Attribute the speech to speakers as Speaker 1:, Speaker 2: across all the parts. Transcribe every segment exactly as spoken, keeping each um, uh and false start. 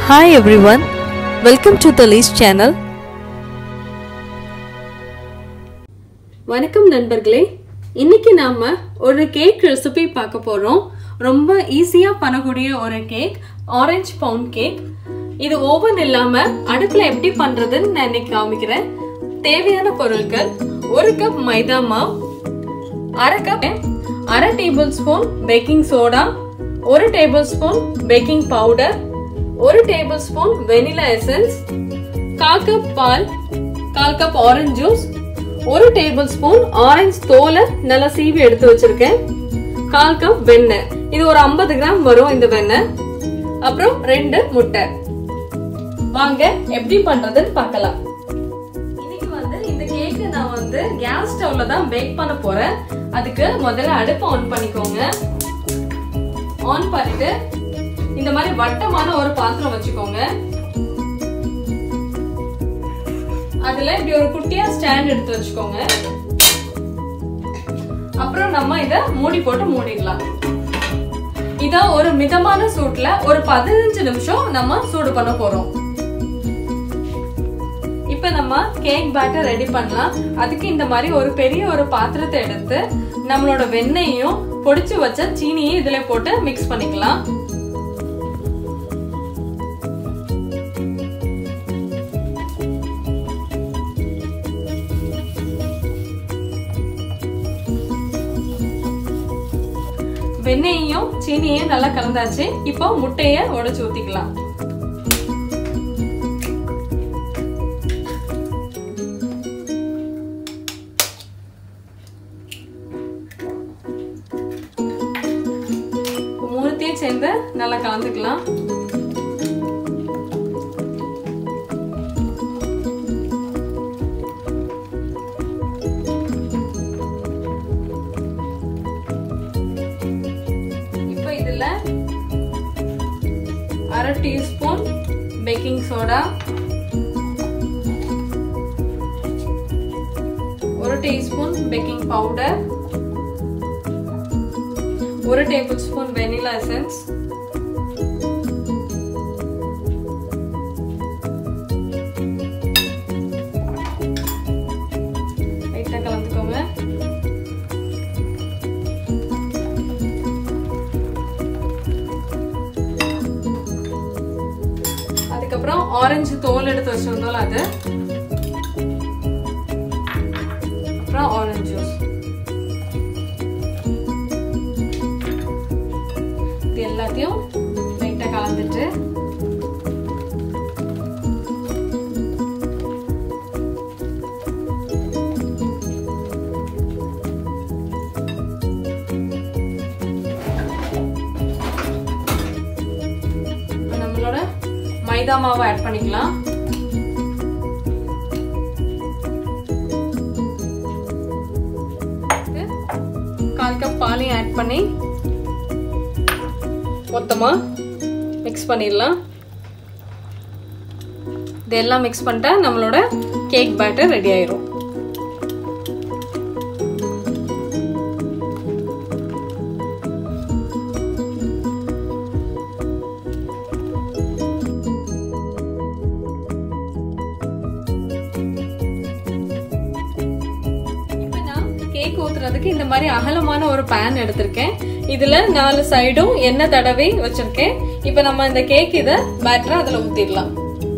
Speaker 1: Hi everyone, welcome to the Lee's channel.
Speaker 2: வணக்கம் நண்பர்களே, இன்னைக்கு நாம ஒரு கேக் ரெசிபி பார்க்க போறோம். ரொம்ப ஈஸியா பண்ணக்கூடிய ஒரு கேக், ஆரஞ்சு பவுண்ட் கேக். இது ஓவன் இல்லாம அடுப்புல எப்படி பண்றதுன்னு நான் இன்னைக்கு காமிக்கிறேன். தேவையான பொருட்கள்: ஒரு கப் மைதா மாவு, அரை கப் அரை டேபிள் ஸ்பூன் பேக்கிங் சோடா, ஒரு டேபிள் ஸ்பூன் பேக்கிங் பவுடர், ஒரு டேபிள் ஸ்பூன் வெனிலா எசன்ஸ், கால் கப் பால், கால் கப் ஆரஞ்சு ஜூஸ், ஒரு டேபிள் ஸ்பூன் ஆரஞ்சு தோலை நல்லா சீவி எடுத்து வச்சிருக்கேன், கால் கப் வெண்ணெய். இது ஒரு ஐம்பது கிராம் வரும் இந்த வெண்ணெய். அப்புறம் ரெண்டு முட்டை. வாங்க எப்படி பண்றதுன்னு பார்க்கலாம். இன்னைக்கு வந்து இந்த கேக்கு நான் வந்து கேஸ் ஸ்டவ்ல தான் பேக் பண்ண போறேன். அதுக்கு முதல்ல அடுப்பு ஆன் பண்ணிக்கோங்க. ஆன் பண்ணிட்டு இந்த மாதிரி வட்டமான ஒரு பாத்திரம் வச்சுக்கோங்க. அதுல இப்படி ஒரு குட்டியா ஸ்டாண்ட் எடுத்து வச்சுக்கோங்க. அப்புறம் நம்ம இத மூடி போட்டு மூடிடலாம். இத ஒரு மிதமான சூட்ல ஒரு பதினஞ்சு நிமிஷம் நம்ம சூடு பண்ண போறோம். இப்ப நம்ம கேக் பேட்டர் ரெடி பண்ணலாம். அதுக்கு இந்த மாதிரி ஒரு பெரிய ஒரு பாத்திரத்தை எடுத்து நம்மளோட வெண்ணெயையும் பொடிச்சு வச்ச சீனியையும் இதுல போட்டு மிக்ஸ் பண்ணிக்கலாம். வெண்ணெயையும் சீனியையும் நல்லா கலந்தாச்சு. இப்போ முட்டைய உடைச்சு ஊத்திக்கலாம். மூணுத்தையும் சேர்ந்து நல்லா கலந்துக்கலாம். அரை டீஸ்பூன் பேக்கிங் சோடா, ஒரு டீஸ்பூன் பேக்கிங் பவுடர், ஒரு டேபிள் ஸ்பூன் வெனிலா எசன்ஸ், லைட்டா கலந்துக்கோங்க. அதுக்கப்புறம் ஆரஞ்சு தோல் எடுத்து வச்சிருந்தோம் அது, அப்புறம் ஆரஞ்சு ஜூஸ். இது எல்லாத்தையும் லைட்டா கலந்துட்டு நம்மளோட மைதா மாவை ஆட் பண்ணிக்கலாம். கால் கப் பாலையும் ஆட் பண்ணி மொத்தமா மிக்ஸ் பண்ணிடலாம். இதெல்லாம் மிக்ஸ் பண்ணிட்டா நம்மளோட கேக் பேட்டர் ரெடி ஆயிரும். கேக் ஊத்துறதுக்கு இந்த மாதிரி அகலமான ஒரு பேன் எடுத்திருக்கேன். இதுல நாலு சைடும் எண்ணெய் தடவி வச்சிருக்கேன். இப்ப நம்ம இந்த கேக் இத பேட்டரை அதுல ஊத்திடலாம்.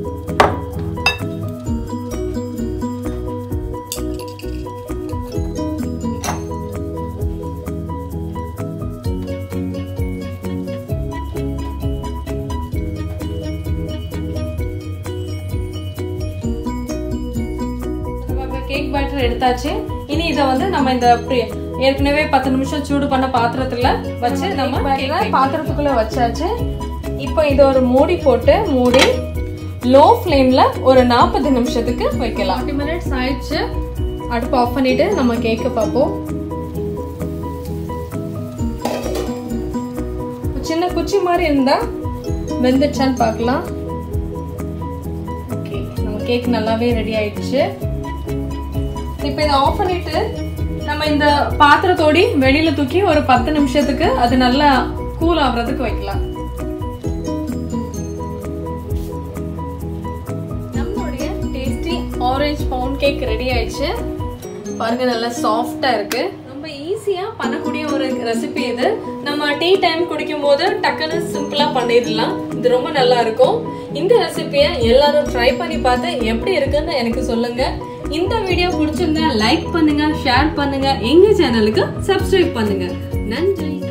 Speaker 2: கேக் பேட்டர் எடுத்தாச்சு. இனி இத வந்து நம்ம இந்த ஏற்கனவே பத்து நிமிஷம் சூடு பண்ண பாத்திரத்துல வச்சு நம்ம பாத்திரத்துக்குள்ள வச்சாச்சு. இப்போ இத ஒரு மூடி போட்டு மூடி லோ ஃப்ளேம்ல ஒரு நாற்பது நிமிஷத்துக்கு வைக்கலாம். நாற்பது மினிட்ஸ் ஆயிடுச்சு. அடுப்பு ஆஃப் பண்ணிட்டு நம்ம கேக்க பார்ப்போம். சின்ன குச்சி மாதிரி இருந்தா வெந்துச்சான்னு பார்க்கலாம். ஓகே, நம்ம கேக் நல்லாவே ரெடி ஆயிடுச்சு. இப்ப இதை ஆஃப் பண்ணிட்டு நம்ம இந்த பாத்திரத்தோடி வெளியில தூக்கி ஒரு பத்து நிமிஷத்துக்கு அது நல்லா கூல் ஆகுறதுக்கு வைக்கலாம். ஆரஞ்சு பவுண்ட் கேக் ரெடி ஆயிடுச்சு. பாருங்க நல்லா சாஃப்டா இருக்கு. ரொம்ப ஈஸியா பண்ணக்கூடிய ஒரு ரெசிபி இது. நம்ம டீ டைம் குடிக்கும் போது டக்குன்னு சிம்பிளா பண்ணிடலாம். இது ரொம்ப நல்லா இருக்கும். இந்த ரெசிபியை எல்லாரும் ட்ரை பண்ணி பார்த்து எப்படி இருக்குன்னு எனக்கு சொல்லுங்க. இந்த வீடியோ பிடிச்சிருந்தா லைக் பண்ணுங்க, ஷேர் பண்ணுங்க, எங்க சேனலுக்கு சப்ஸ்கிரைப் பண்ணுங்க. நன்றி.